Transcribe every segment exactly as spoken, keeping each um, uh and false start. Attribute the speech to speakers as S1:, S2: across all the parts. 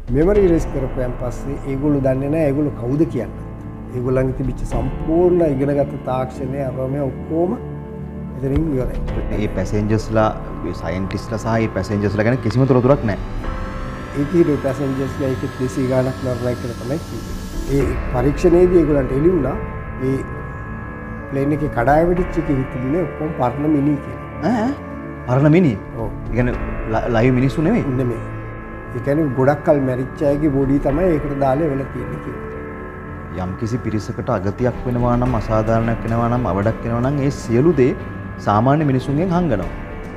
S1: Memory erase කරපුවාන් පස්සේ ඒගොල්ලෝ දන්නේ නැහැ ඒගොල්ලෝ කවුද කියන්නේ. ඒගොල්ලන්ගේ තිබිච්ච සම්පූර්ණ ඉගෙනගත්ත තාක්ෂණය අරම ඔක්කොම එතනින් ඉවරයි.
S2: මේ පැසෙන්ජර්ස්ලා සයන්ටිස්ට්ලා සහ මේ පැසෙන්ජර්ස්ලා ගැන කිසිම තොරතුරක් නැහැ.
S1: ඒකේ පැසෙන්ජර්ස්ලා ඒකේ දෙසී ගාණක් නරනයි කියලා තමයි කිව්වේ. ඒ පරීක්ෂණයේදී ඒගොල්ලන්ට එළි වුණා ඒ ප්ලේන් එකේ කඩාය වෙටිච්ච එකේ තිබුණේ ඔක්කොම පරණ මිනි කියලා.
S2: ඈ පරණ මිනි?
S1: ඔව්.
S2: ඒ කියන්නේ ලයිව් මිනිස්සු නෙමෙයි.
S1: නෙමෙයි. ඒ කියන්නේ ගොඩක් කල් මැරිච්ච අයගේ බොඩි තමයි ඒකට දාලා වෙලා තියෙන්නේ කියලා.
S2: යම් කිසි පිරිසකට අගතියක් වෙනවා නම් අසාධාරණයක් වෙනවා නම් අවඩක් වෙනවා නම් ඒ සියලු දේ සාමාන්‍ය මිනිසුන්ගෙන් හංගනවා.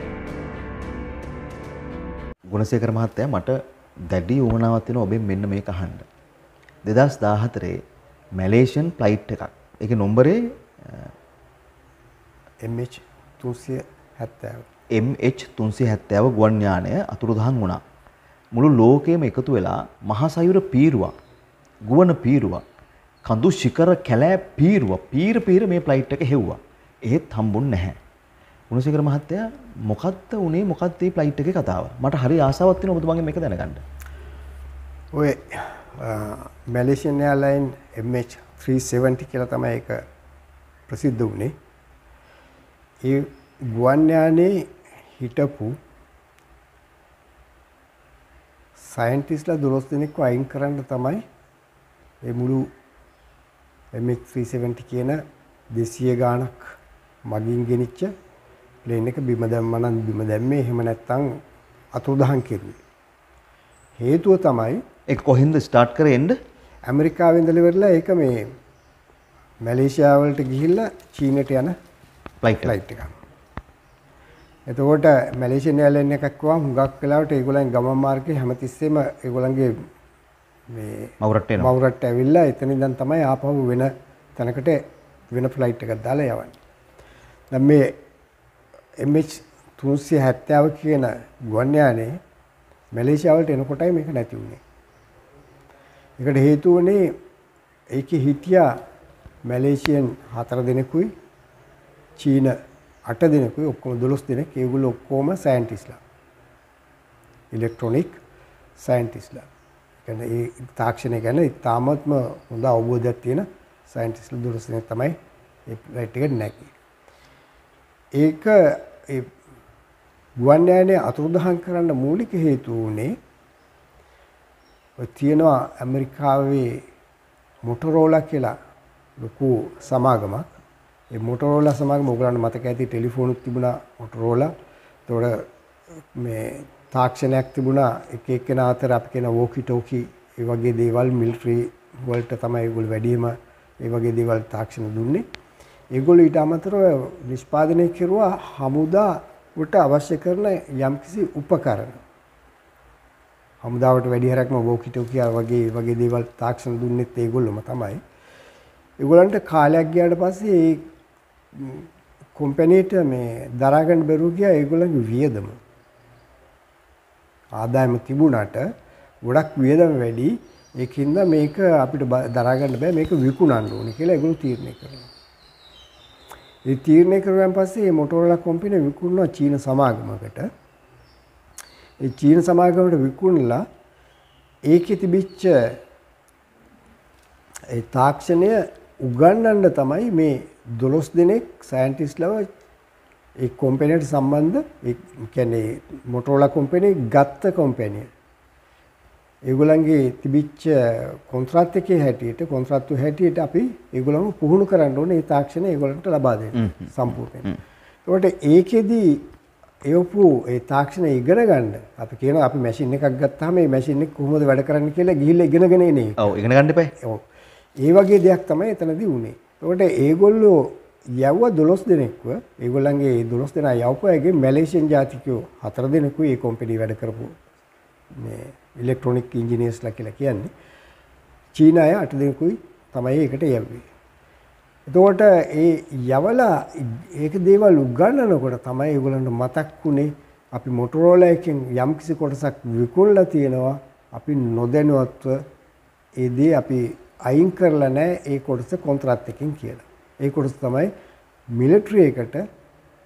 S2: ගුණසේකර මහත්තයා මට දැඩි උවමනාවක් තියෙනවා ඔබෙන් මෙන්න මේක අහන්න. දෙදහස් දාහතරේ මැලේසියන් ෆ්ලයිට් එකක්. ඒකේ නම්බරේ
S1: එම් එච් තුන්සිය හැත්තෑව.
S2: එම් එච් තුන්සිය හැත්තෑව ගුවන් යානය අතුරුදහන් වුණා. මුළු ලෝකෙම එකතු වෙලා මහා සයුර පීරුවා. ගුවන් පීරුවා. කඳු ශිඛර කැලෑ පීරුවා. පීර පීර මේ ෆ්ලයිට් එක හෙව්වා. ඒත් හම්බුන්නේ නැහැ. ගුණසේකර මහත්තයා මොකක්ද උනේ මොකක්ද මේ ෆ්ලයිට් එකේ කතාව? මට හරි ආසාවක් තියෙනවා ඔබතුමාගෙන් මේක දැනගන්න.
S1: ඔය Malaysian airlines M H three seventy කියලා තමයි ඒක ප්‍රසිද්ධ වුණේ. ඒ ගුවන් යානයේ හිටපු සයන්ටිස්ට්ලා දොළොස් දෙනෙක්ව අයින් කරන්න තමයි මේ මුළු එම් එච් ත්‍රී සෙවන්ටි කියන දෙසිය ගාණක් මගින් ගෙනිච්ච ප්ලේන් එක බිම දැම්මා නම් බිම දැම්මේ එහෙම නැත්නම් අතුරුදහන් කෙරුවේ. හේතුව තමයි
S2: ඒක කොහෙන්ද ස්ටාර්ට් කරේ එන්න?
S1: ඇමරිකාවෙන් ඉඳලා ඉවරලා ඒක මේ මැලේසියාව වලට ගිහිල්ලා චීනට යන
S2: ෆ්ලයිට්
S1: ෆ්ලයිට් එකක්. එතකොට මැලේසියන් එයාර්ලයින් එකක් වුණා හුඟක් වෙලාවට ඒගොල්ලන් ගමන් මාර්ගයේ හැමතිස්සෙම ඒගොල්ලන්ගේ මේ
S2: මවුරට එනවා.
S1: මවුරට ඇවිල්ලා එතන ඉඳන් තමයි ආපහු වෙන තැනකට වෙන ෆ්ලයිට් එකක් දාලා යවන්නේ. දැන් මේ එම් එච් තුන්සිය හැත්තෑව කියන ගුවන් යානේ මැලේසියාවට එනකොටයි මේක නැති වුණේ. ඒකට හේතුව වුණේ ඒකේ හිටියා මැලේසියන් හතර දෙනෙකුයි චීන අට දෙනෙකුයි ඔක්කොම දොළොස් දෙනෙක්. ඒගොල්ලෝ ඔක්කොම සයන්ටිස්ට්ලා. ඉලෙක්ට්‍රොනික සයන්ටිස්ට්ලා. කියන්නේ ඒ තාක්ෂණය ගැන ඉතාමත්ම හොඳ අවබෝධයක් තියෙන සයන්ටිස්ට්ලා දොළොස් දෙනෙක් තමයි ඒ ෆ්ලයිට් එකට නැගී. ඒක ඒ ගුවන් යානය අතුරුදහන් කරන්න මූලික හේතුව වුණේ ඔය තියෙනවා ඇමරිකාවේ මොටරෝලා කියලා ලොකු සමාගමක්. ඒ මොටරෝලා සමාගම ඔයගලන්ට මතක ඇති ටෙලිෆෝනුත් තිබුණා මොටරෝලා. ඒතකොට මේ තාක්ෂණයක් තිබුණා එක එක්කෙනා අතර අපි කියන වෝකි ටෝකි ඒ වගේ දේවල් මිලිටරි වලට තමයි ඒගොල්ලෝ වැඩිම ඒ වගේ දේවල් තාක්ෂණ දුන්නේ. ඒගොල්ලෝ ඊට අමතරව නිෂ්පාදනය කෙරුවා හමුදාවට අවශ්‍ය කරන යම්කිසි උපකරණ. හමුදාවට වැඩි හරක්ම වෝකි ටෝකි වගේ වගේ දේවල් තාක්ෂණ දුන්නෙත් ඒගොල්ලොම තමයි. ඒගොල්ලන්ට කාලයක් ගියාට පස්සේ ඒ කම්පැනිට මේ දරා ගන්න බැරුව ගියා ඒගොල්ලන්ගේ වියදම. ආදායම තිබුණාට ගොඩක් වියදම වැඩි. ඒකින්ද මේක අපිට දරා ගන්න බෑ මේක විකුණන්න ඕනේ කියලා ඒගොල්ලෝ තීරණය කරනවා. ඒ තීරණය කරුවන් පස්සේ මේ මොටෝරෝලා කම්පැනි විකුණනවා චීන සමාගමකට. ඒ චීන සමාගමකට විකුණලා ඒකේ තිබිච්ච ඒ තාක්ෂණය උගන්වන්න තමයි මේ දොළොස් දෙනෙක් සයන්ටිස්ට්ලව ඒ කම්පැනිට සම්බන්ධ ඒ කියන්නේ මොටෝරෝලා කම්පැනි ගත්ත කම්පැනි. ඒගොල්ලන්ගේ තිබිච්ච කොන්ත්‍රාත් එකේ හැටියට කොන්ත්‍රාත්තු හැටියට අපි ඒගොල්ලන්ව පුහුණු කරන්න ඕනේ ඒ තාක්ෂණය ඒගොල්ලන්ට ලබා දෙන්න සම්පූර්ණයෙන්. ඒකට ඒකෙදි එවපු ඒ තාක්ෂණය ඉගෙන ගන්න අපි කියනවා අපි මැෂින් එකක් ගත්තාම මේ මැෂින් එක කොහොමද වැඩ කරන්නේ කියලා ගිහිල්ලා ඉගෙනගෙන එන්නේ.
S2: ඔව් ඉගෙන ගන්න එපා.
S1: ඔව්. ඒ වගේ දෙයක් තමයි එතනදී වුනේ. ඒකට ඒගොල්ලෝ යවුව දොළොස් දෙනෙක්ව ඒගොල්ලන්ගේ දොළොස් දෙනා යවපුවාගේ මැලේසියන් ජාතිකයෝ හතර දෙනෙකුයි ඒ කම්පැනි වැඩ කරපු මේ ඉලෙක්ට්‍රොනික ඉංජිනේර්ස්ලා කියලා කියන්නේ. චීන අය අට දෙනෙකුයි තමයි ඒකට යවුවේ. එතකොට ඒ යවලා ඒක දේවල් උගන්වනකොට තමයි ඒගොල්ලන්ට මතක් වුනේ අපි මොටරෝලා එකෙන් යම්කිසි කොටසක් විකුණලා තියෙනවා අපි නොදැනුවත්ව ඒ දේ අපි අයින් කරලා නැහැ ඒ කොටස කොන්ත්‍රාත් එකකින් කියලා. ඒ කොටස තමයි මිලිටරි එකට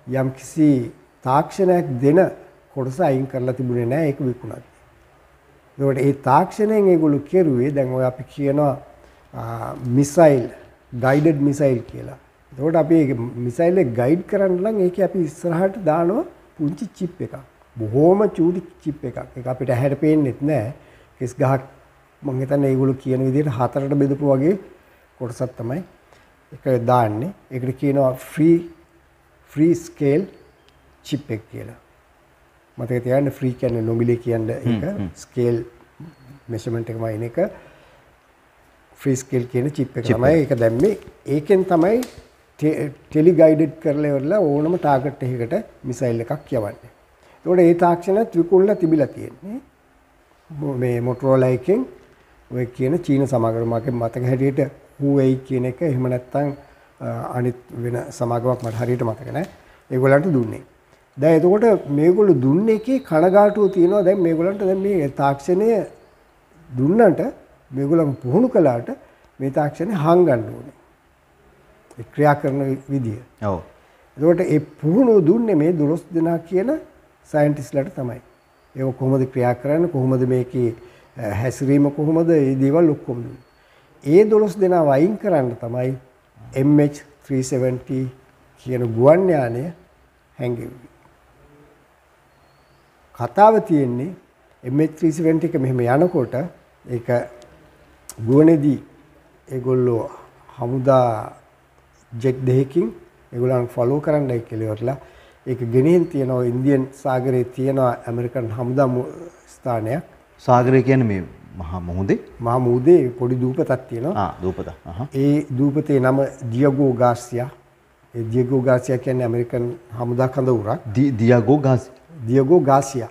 S1: යම්කිසි තාක්ෂණයක් දෙන කොටස අයින් කරලා තිබුණේ නැහැ ඒක විකුණලා. ඒකට ඒ තාක්ෂණයෙන් ඒගොල්ලෝ කෙරුවේ දැන් ඔය අපි කියනවා මිසයිල් ගයිඩඩ් මිසයිල් කියලා. ඒකට අපි ඒ මිසයිල් එක ගයිඩ් කරන්න නම් ඒකේ අපි ඉස්සරහට දානවා පුංචි චිප් එකක්. බොහොම චූටි චිප් එකක්. ඒක අපිට ඇහැට පේන්නේත් නැහැ. කෙස් ගහක් මම හිතන්නේ ඒගොල්ලෝ කියන විදිහට හතරට බෙදපු වගේ කොටසක් තමයි ඒක දාන්නේ. ඒකට කියනවා ෆ්‍රී ෆ්‍රී ස්කේල් චිප් එක කියලා. මතක තියාගන්න ෆ්‍රී කියන්නේ නොමිලේ කියන්නේ ඒක ස්කේල් මෙෂර්මන්ට් එකම අයින එක ෆ්‍රී ස්කේල් කියන චිප් එක තමයි ඒක දැම්මේ. ඒකෙන් තමයි ටෙලි ගයිඩඩ් කරලා ඉවරලා ඕනම ටාගට් එකකට මිසයිල් එකක් යවන්නේ. ඒකට ඒ තාක්ෂණයත් විකුණලා තිබිලා තියෙන්නේ. මේ මොටරෝලා එකෙන් ඔය කියන චීන සමාගමක මතක හැටියට Huawei කියන එක එහෙම නැත්නම් අනිත් වෙන සමාගමක් මට හරියට මතක නැහැ. ඒගොල්ලන්ට දුන්නේ. දැන් එතකොට මේගොල්ලෝ දුන්නේ එකේ කනගාටුව තියෙනවා. දැන් මේගොල්ලන්ට දැන් මේ තාක්ෂණය දුන්නට මේගොල්ලන් පුහුණු කළාට මේ තාක්ෂණය හංගන්න ඕනේ. ඒ ක්‍රියා කරන විදිය.
S2: ඔව්.
S1: එතකොට ඒ පුහුණුව දුන්නේ මේ දොළොස් දෙනා කියන සයන්ටිස්ට්ලාට තමයි. ඒක කොහොමද ක්‍රියා කරන්නේ කොහොමද මේකේ හැසිරීම කොහොමද මේ දේවල් ඔක්කොම දුන්නේ. ඒ දොළොස් දෙනා වයින් කරන්න තමයි M H three seventy කියන ගුවන් යානය හැංගෙව්වේ. කතාව තියෙන්නේ M H three seventy එක මෙහෙම යනකොට ඒක ගුවනේදී ඒගොල්ලෝ හමුදා ජෙට් දෙකකින් ඒගොල්ලන් ෆලෝ කරන්නයි කියලා ඉවරලා ඒක ගෙනින් තියෙනවා ඉන්දියන් සාගරයේ තියෙනවා ඇමරිකන් හමුදා ස්ථානයක්.
S2: සාගරය කියන්නේ මේ මහා මුහුදේ
S1: මහා මුහුදේ පොඩි දූපතක් තියෙනවා.
S2: ආ දූපත.
S1: ඒ දූපතේ නම ඩියගෝ ගාසියා. ඒ ඩියගෝ ගාසියා කියන්නේ ඇමරිකන් හමුදා කඳවුරක්.
S2: ඩියගෝ ගාසියා.
S1: ඩියගෝ ගාසියා.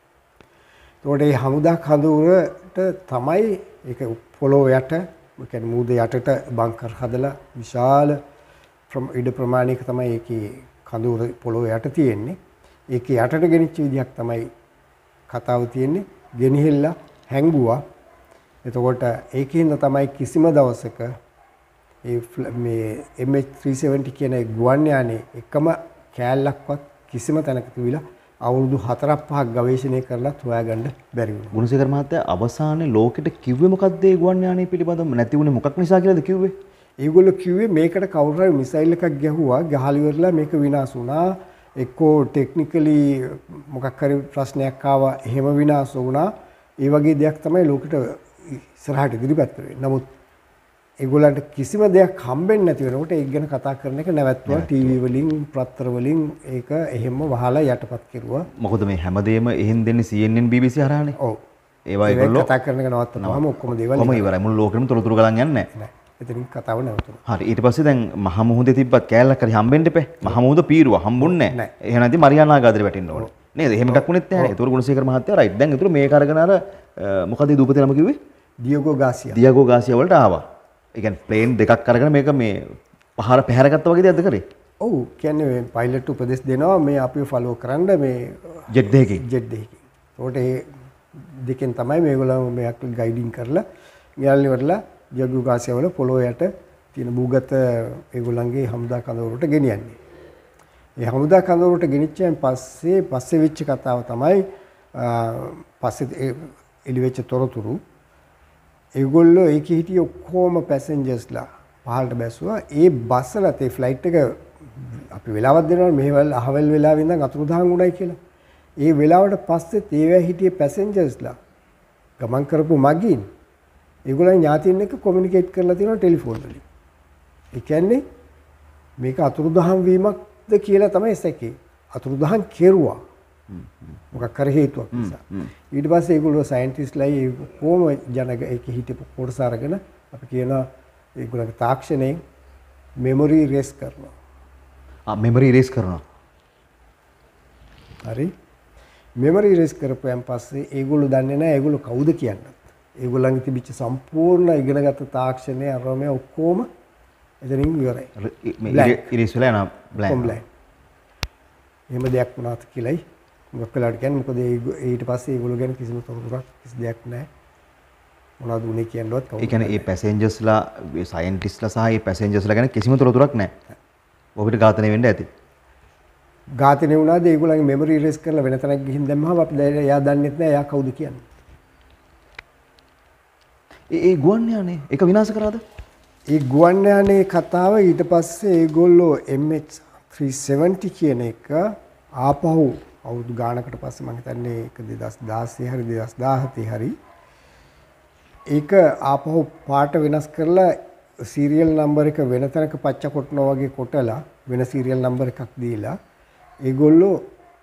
S1: ඒකට මේ හමුදා කඳවුරට තමයි ඒක පොළොව යට, ඒ කියන්නේ මුහුදේ යටට බංකර් හදලා විශාල ඉඩ ප්‍රමාණයක තමයි ඒකේ කඳවුර පොළොව යට තියෙන්නේ. ඒකේ යටට ගෙනිච්ච විදිහක් තමයි කතාව තියෙන්නේ. ගෙනිහිල්ලා හැංගුවා. එතකොට ඒකින්ද තමයි කිසිම දවසක ඒ මේ M H three seventy කියන ගුවන් යානේ එකම කෑල්ලක්වත් කිසිම තැනක තිබිලා අවුරුදු හතරක් පහක් ගවේෂණය කරලා හොයාගන්න බැරි වුණා.
S2: ගුණසේකර මහත්තයා අවසානයේ ලෝකෙට කිව්වේ මොකක්ද ඒ ගුවන් යානය පිළිබඳව නැති වුණේ මොකක් නිසා කියලාද කිව්වේ?
S1: ඒගොල්ලෝ කිව්වේ මේකට කවුරු හරි මිසයිල් එකක් ගැහුවා ගහලා ඉවරලා මේක විනාශ වුණා. එක්කෝ ටෙක්නිකලි මොකක් හරි ප්‍රශ්නයක් ආවා එහෙම විනාශ වුණා. ඒ වගේ දෙයක් තමයි ලෝකෙට ඉස්සරහට ඉදිරිපත් කරේ. නමුත් ඒගොල්ලන්ට කිසිම දෙයක් හම්බෙන්නේ නැති වෙනකොට ඒක ගැන කතා කරන එක නැවැත්තුවා. ටීවී වලින් පත්‍ර වලින් ඒක එහෙම වහලා යටපත් කෙරුවා.
S2: මොකද මේ හැමදේම එහෙන් දෙන්නේ C N N B B C හරහානේ.
S1: ඔව්.
S2: ඒවා ඒගොල්ලෝ
S1: කතා කරන එක නවත්තනවාම ඔක්කොම දේවල්
S2: කොහොම ඉවරයි. මුළු ලෝකෙම තොරතුරු ගලන් යන්නේ නැහැ.
S1: නෑ. එතනින් කතාව නැවතුණා.
S2: හරි ඊට පස්සේ දැන් මහ මුහුදේ තිබ්බත් කෑල්ලක් හරි හම්බෙන්න එපේ. මහ මුහුද පීරුවා හම්බුන්නේ නැහැ. එහෙනම් නැති මරියානා ගාදරේ වැටෙන්න ඕනේ. නේද? එහෙම එකක් වුණෙත් නැහැ. ඒතර ගුණසේකර මහත්තයා රයිට්. දැන් ඒතර මේක අරගෙන අර මොකද ඒ දූපතේ නම කිව්වේ?
S1: ඩියගෝ ගාසියා.
S2: ඩියගෝ ගාසියා වලට ආවා. ඒ කියන්නේ ප්ලේන් දෙකක් අරගෙන මේක මේ පහර පැහැරගත්තා වගේ දෙයක්ද කරේ?
S1: ඔව්. කියන්නේ මේ පයිලට් උපදෙස් දෙනවා මේ අපිව ෆලෝ කරන්න මේ
S2: ජෙට් දෙකකින්.
S1: ජෙට් දෙකකින්. ඒකට ඒ දෙකෙන් තමයි මේගොල්ලෝ මේක ගයිඩින් කරලා ගියල්ලි වරලා ඩියගෝ ගාසියා වල පොළොව යට තියෙන භූගත ඒගොල්ලන්ගේ හමුදා කඳවුරට ගෙනියන්නේ. ඒ හමුදා කඳවුරට ගෙනිච්චයන් පස්සේ පස්සේ වෙච්ච කතාව තමයි පස්සේ එළිවෙච්ච තොරතුරු. ඒගොල්ලෝ ඒකේ හිටිය ඔක්කොම පැසෙන්ජර්ස්ලා පහළට බැස්සුවා. ඒ බස්සලත් ඒ ෆ්ලයිට් එක අපි වෙලාවක් දෙනවා මෙහෙවල් අහවල් වෙලාවෙ ඉඳන් අතුරුදහන් වුණයි කියලා. ඒ වෙලාවට පස්සෙත් ඒවැ හිටිය පැසෙන්ජර්ස්ලා ගමන් කරපු මගින් ඒගොල්ලන් ඥාතීන් එක්ක කොමියුනිකේට් කරලා තියෙනවා ටෙලිෆෝන් වලින්. ඒ කියන්නේ මේක අතුරුදහන් වීමක්ද කියලා තමයි සැකේ. අතුරුදහන් කෙරුවා. මොකක් කර හේතුවක් නිසා. ඊට පස්සේ ඒගොල්ලෝ සයන්ටිස්ට්ලා ඒ කොහොම ජනක ඒක හිටපු කොටස අරගෙන අපි කියනවා ඒගොල්ලන්ගේ තාක්ෂණයෙන් මෙමරි ඉරේස් කරනවා.
S2: ආ මෙමරි ඉරේස් කරනවා.
S1: හරි. මෙමරි ඉරේස් කරපුවාන් පස්සේ ඒගොල්ලෝ දන්නේ නැහැ ඒගොල්ලෝ කවුද කියන්නත්. ඒගොල්ලන්ගේ තිබිච්ච සම්පූර්ණ ඉගෙනගත්තු තාක්ෂණය අරම ඔක්කොම එතනින් ඉවරයි.
S2: මේ ඉරේස් වෙලා යන බ්ලැන්ක්.
S1: එහෙම දෙයක් වුණාත් කියලායි මොකක් වෙලාට කියන්නේ මොකද ඊට පස්සේ ඒගොල්ලෝ ගැන කිසිම තොරතුරක් කිසි දෙයක් නැහැ. මොනවද උනේ කියනවත් කවුද?
S2: ඒ කියන්නේ ඒ පැසෙන්ජර්ස්ලා සයන්ටිස්ට්ලා සහ ඒ පැසෙන්ජර්ස්ලා ගැන කිසිම තොරතුරක් නැහැ. ඔබට ඝාතනය වෙන්න ඇති.
S1: ඝාතනය වුණාද ඒගොල්ලන්ගේ මෙමරි ඉරේස් කරලා වෙන තැනක ගිහින් දැම්මම අපි එයා දන්නෙත් නැහැ එයා කවුද කියන්නේ.
S2: ඒ ඒ ගුවන් යානේ ඒක විනාශ කරාද?
S1: ඒ ගුවන් යානේ කතාව ඊට පස්සේ ඒගොල්ලෝ එම් එච් three seventy කියන එක ආපහු අවුරුදු ගානකට පස්සේ මම හිතන්නේ ඒක දෙදාස් දාසය හරි දෙදාස් දාහතේ හරි ඒක ආපහු පාට වෙනස් කරලා සීරියල් නම්බර් එක වෙන තැනක පච්ච කොටනවා වගේ කොටලා වෙන සීරියල් නම්බර් එකක් දීලා ඒගොල්ලෝ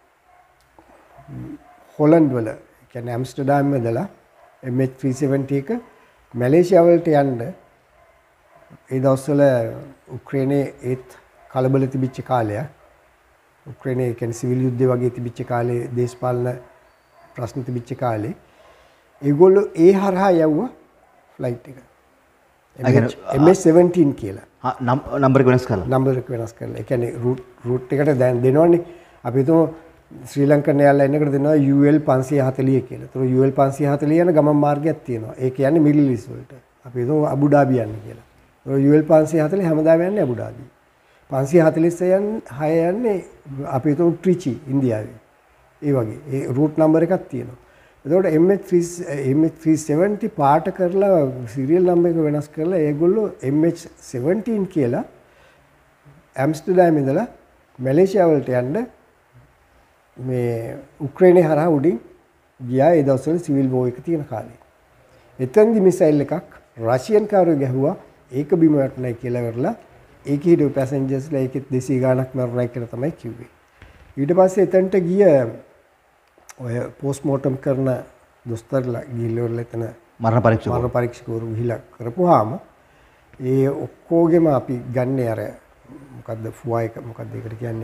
S1: හොලන්ඩ් වල කියන්නේ ඇම්ස්ටර්ඩම් වලදලා එම් එච් three seventy එක මැලේසියා වලට යන්න ඒ දවස්වල උක්‍රේනයේ ඒත් කලබල තිබිච්ච කාලයක්. උක්‍රේනයේ කියන්නේ සිවිල් යුද්ධය වගේ තිබිච්ච කාලේ දේශපාලන ප්‍රශ්න තිබිච්ච කාලේ ඒගොල්ලෝ ඒ හරහා යවුවා ෆ්ලයිට් එක. එම් එච් seventeen කියලා.
S2: ආ නම්බර් එක වෙනස් කරලා.
S1: නම්බර් එක වෙනස් කරලා. ඒ කියන්නේ රූට් රූට් එකට දැන් දෙනවනේ. අපි හිතමු ශ්‍රී ලංකන් එයාර්ලයින් එකට දෙනවා U L five forty කියලා. ඒතර U L five forty යන ගමන් මාර්ගයක් තියෙනවා. ඒ කියන්නේ මිඩල් ඊස්ට් වලට. අපි හිතමු අබු ඩාබි යන්න කියලා. ඒතර U L five forty හැමදාම යන්නේ අබු ඩාබි. five forty යන්නේ අපි හිතමු ට්‍රිචි ඉන්දියාවේ. ඒ වගේ. ඒ රූට් නම්බර් එකක් තියෙනවා. එතකොට M H three seventy පාට කරලා සීරියල් නම්බර් එක වෙනස් කරලා ඒගොල්ලෝ M H seventeen කියලා ඇම්ස්ටර්ඩම් ඉඳලා මැලේසියා වලට යන්න මේ උක්‍රේනයේ හරහා උඩින් ගියා ඒ දවස්වල සිවිල් වෝ එක තියෙන කාලේ. එතෙන්දි මිසයිල් එකක් රෂියන් කාරයෝ ගැහුවා ඒක බිම වැටුණයි කියලා කරලා ඒකේ හිටපු පැසෙන්ජර්ස්ලා ඒකෙත් දෙසීය ගාණක් මරුණයි කියලා තමයි කිව්වේ. ඊට පස්සේ එතනට ගිය ඔය පෝස්ට් මෝටම් කරන දොස්තරලා ගිහිල්ලා එතන
S2: මරණ පරීක්ෂක
S1: මරණ පරීක්ෂකවරු ගිහිලා කරපුවාම ඒ ඔක්කොගෙම අපි ගන්නේ අර මොකද්ද ෆුවා එක මොකද්ද ඒකට කියන්නේ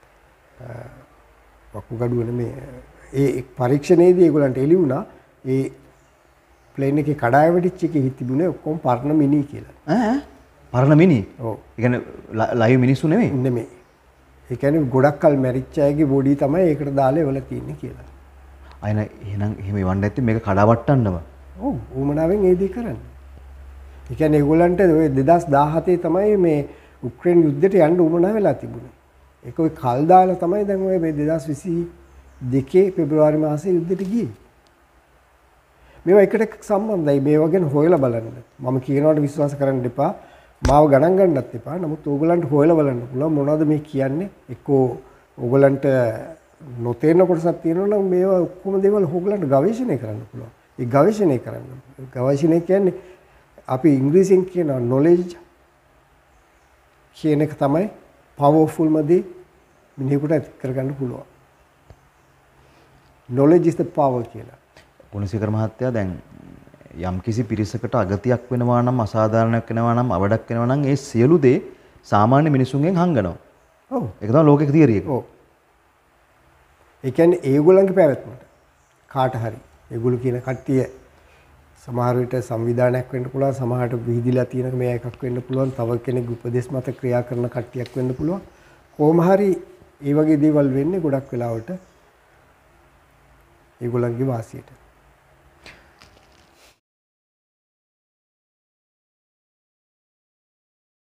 S1: වකුගඩුව නෙමෙයි ඒ පරීක්ෂණයේදී ඒගොල්ලන්ට එළි වුණා ඒ ප්ලේන් එකේ කඩාය වැටිච්ච එකේ හිට තිබුණේ ඔක්කොම පරණ මිනි කියලා.
S2: ඈ පරණ මිනි?
S1: ඔව්.
S2: ඒ කියන්නේ ලයිව් මිනිස්සු නෙමෙයි?
S1: නෙමෙයි. ඒ කියන්නේ ගොඩක් කල් මැරිච්ච අයගේ බොඩි තමයි ඒකට දාලා එවලා තියෙන්නේ කියලා.
S2: අයන එහෙනම් එහෙම ඉවන්න ඇත්තේ මේක කඩාවට්ටන්නම.
S1: ඔව් ඌමනාවෙන් ඒ දේ කරන්නේ. ඒ කියන්නේ ඒගොල්ලන්ට ඔය දෙදාස් දාහතේ තමයි මේ උක්‍රේන යුද්ධයට යන්න උවමනා වෙලා තිබුණේ. ඒක ඔය කල් දාලා තමයි දැන් ඔය මේ දෙදාස් විසි දෙකේ පෙබරවාරි මාසයේ යුද්ධයට ගියේ. මේවා එකට එක්ක සම්බන්ධයි. මේවා ගැන හොයලා බලන්න. මම කියනවට විශ්වාස කරන්න එපා. මාව ගණන් ගන්නත් එපා. නමුත් ඕගලන්ට හොයලා බලන්න පුළුවන් මොනවද මේ කියන්නේ. එක්කෝ ඕගලන්ට නොතේරෙන කොටසක් තියෙනවා නම් මේවා ඔක්කොම දේවල් ඕගලන්ට ගවේෂණය කරන්න පුළුවන්. ඒ ගවේෂණය කරන්න. ගවේෂණය කියන්නේ අපි ඉංග්‍රීසියෙන් කියන knowledge කියන එක තමයි powerful මදී මිනිහෙකුට ඇති කරගන්න පුළුවන්. knowledge is the power කියලා.
S2: ගුණසේකර මහත්තයා දැන් යම් කිසි පිරිසකට අගතියක් වෙනවා නම් අසාධාරණයක් වෙනවා නම් අවඩක් වෙනවා නම් ඒ සියලු දේ සාමාන්‍ය මිනිසුන්ගෙන් හංගනවා.
S1: ඔව්.
S2: ඒක තමයි ලෝකෙක තියරි එක.
S1: ඔව්. ඒ කියන්නේ ඒගොල්ලන්ගේ පැවැත්මට කාට හරි ඒගොල්ලෝ කියන කට්ටිය සමහර විට සංවිධානයක් වෙන්න පුළුවන් සමහරට විහිදිලා තියෙනක මේ එකක් වෙන්න පුළුවන් තව කෙනෙක් උපදේශ මත ක්‍රියා කරන කට්ටියක් වෙන්න පුළුවන් කොහොම හරි ඒ වගේ දේවල් වෙන්නේ ගොඩක් වෙලාවට ඒගොල්ලන්ගේ වාසියට